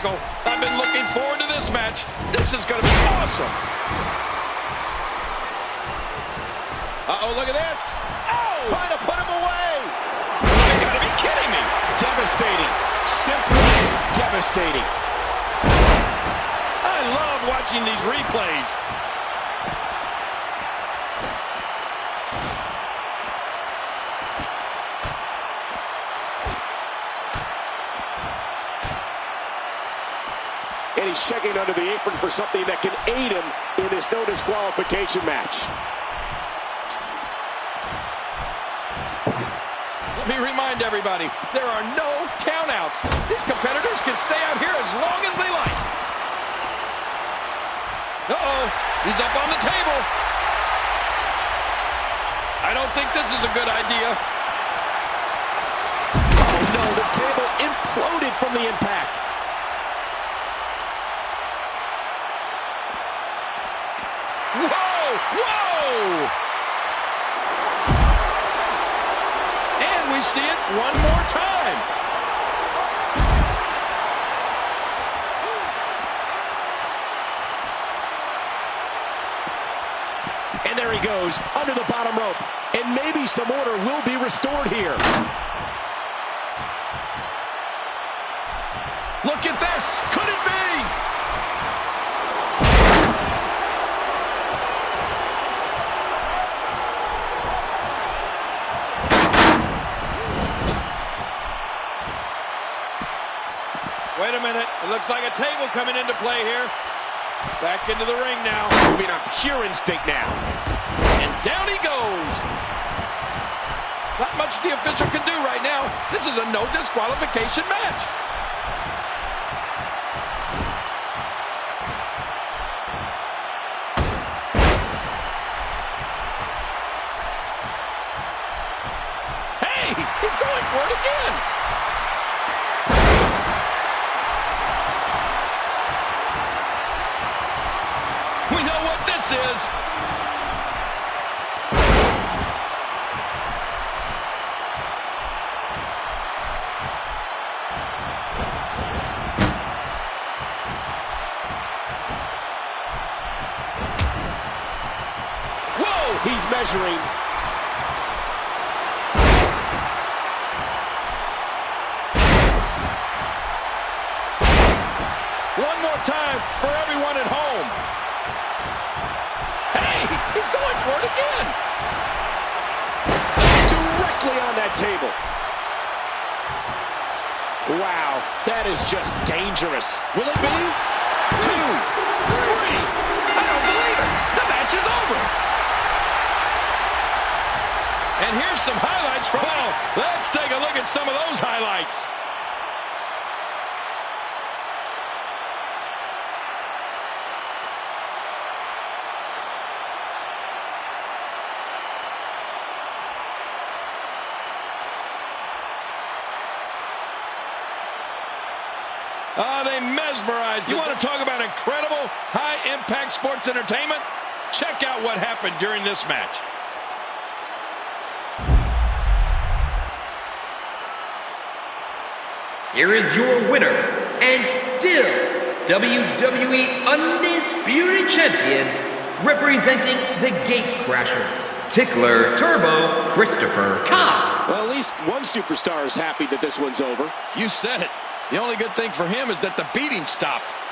Michael. I've been looking forward to this match. This is going to be awesome. Uh-oh, look at this. Oh! Trying to put him away. You got to be kidding me. Devastating. Simply devastating. I love watching these replays. And he's checking under the apron for something that can aid him in this no disqualification match. Let me remind everybody, there are no countouts. These competitors can stay out here as long as they like. Uh-oh, he's up on the table. I don't think this is a good idea. Oh no, the table imploded from the impact. Whoa, whoa! And we see it one more time. And there he goes, under the bottom rope. And maybe some order will be restored here. Look at this. Could it be? Wait a minute. It looks like a table coming into play here. Back into the ring now. Moving on pure instinct now. And down he goes. Not much the official can do right now. This is a no disqualification match. Hey, he's going for it again. We know what this is. Whoa! He's measuring. One more time for everyone at home. Hey, he's going for it again. Directly on that table. Wow, that is just dangerous. Will it be? 2, 3. I don't believe it. The match is over. And here's some highlights from... Oh, let's take a look at some of those highlights. They mesmerized. You want to talk about incredible high-impact sports entertainment? Check out what happened during this match. Here is your winner, and still WWE Undisputed Champion, representing the Gatecrashers, Tickler Turbo Christopher Khan. Well, at least one superstar is happy that this one's over. You said it. The only good thing for him is that the beating stopped.